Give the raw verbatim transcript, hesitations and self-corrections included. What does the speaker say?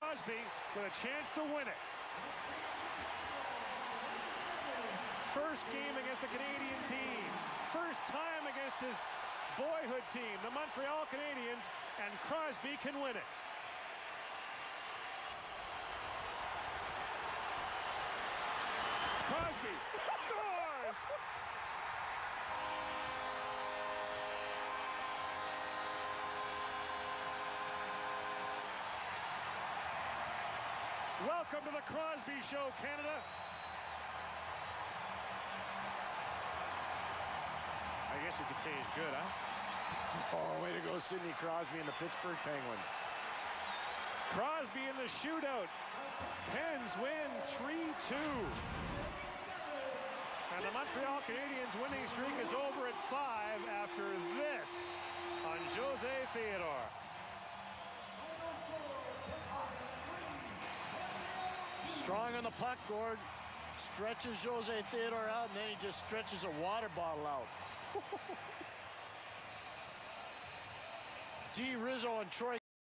Crosby with a chance to win it. First game against the Canadian team. First time against his boyhood team, the Montreal Canadiens, and Crosby can win it. Crosby scores! Welcome to the Crosby Show, Canada. I guess you could say he's good, huh? Oh, way to go, Sidney Crosby and the Pittsburgh Penguins. Crosby in the shootout. Pens win three two. And the Montreal Canadiens winning streak is over at five after this on Jose Theodore. Strong on the puck, Gord. Stretches Jose Theodore out, and then he just stretches a water bottle out. D. Rizzo and Troy